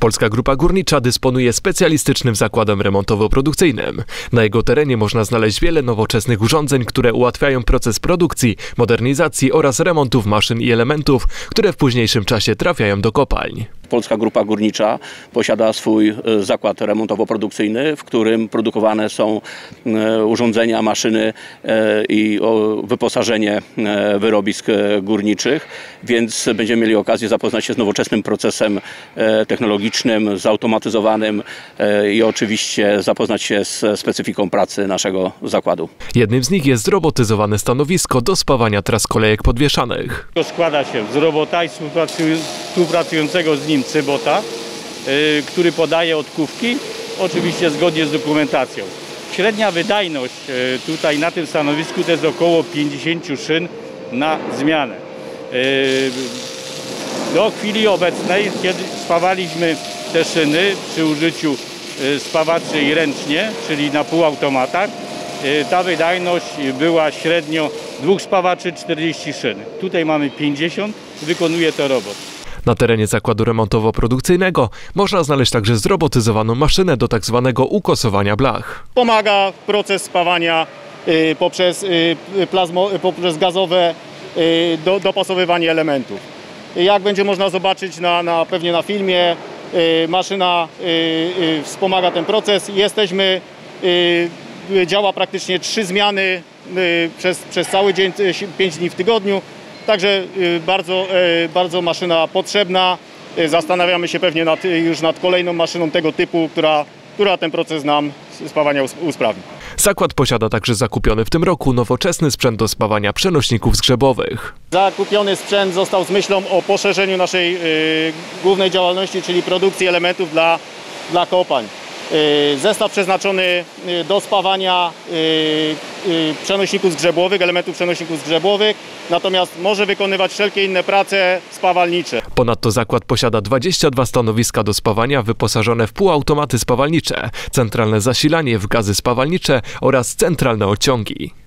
Polska Grupa Górnicza dysponuje specjalistycznym zakładem remontowo-produkcyjnym. Na jego terenie można znaleźć wiele nowoczesnych urządzeń, które ułatwiają proces produkcji, modernizacji oraz remontów maszyn i elementów, które w późniejszym czasie trafiają do kopalń. Polska Grupa Górnicza posiada swój zakład remontowo-produkcyjny, w którym produkowane są urządzenia, maszyny i wyposażenie wyrobisk górniczych, więc będziemy mieli okazję zapoznać się z nowoczesnym procesem technologicznym, zautomatyzowanym i oczywiście zapoznać się z specyfiką pracy naszego zakładu. Jednym z nich jest zrobotyzowane stanowisko do spawania tras kolejek podwieszanych. Składa się z robota i współpracującego z nim cybota, który podaje odkówki, oczywiście zgodnie z dokumentacją. Średnia wydajność tutaj na tym stanowisku to jest około 50 szyn na zmianę. Do chwili obecnej, kiedy spawaliśmy te szyny przy użyciu spawaczy i ręcznie, czyli na półautomatach, ta wydajność była średnio 2 spawaczy 40 szyn. Tutaj mamy 50, wykonuje to robot. Na terenie zakładu remontowo-produkcyjnego można znaleźć także zrobotyzowaną maszynę do tzw. ukosowania blach. Pomaga proces spawania poprzez gazowe dopasowywanie elementów. Jak będzie można zobaczyć pewnie na filmie, maszyna wspomaga ten proces. Działa praktycznie 3 zmiany przez cały dzień, 5 dni w tygodniu. Także bardzo maszyna potrzebna. Zastanawiamy się pewnie już nad kolejną maszyną tego typu, która ten proces nam spawania usprawni. Zakład posiada także zakupiony w tym roku nowoczesny sprzęt do spawania przenośników zgrzebowych. Zakupiony sprzęt został z myślą o poszerzeniu naszej głównej działalności, czyli produkcji elementów dla kopalń. Zestaw przeznaczony do spawania przenośników zgrzebłowych, elementów przenośników zgrzebłowych, natomiast może wykonywać wszelkie inne prace spawalnicze. Ponadto zakład posiada 22 stanowiska do spawania wyposażone w półautomaty spawalnicze, centralne zasilanie w gazy spawalnicze oraz centralne odciągi.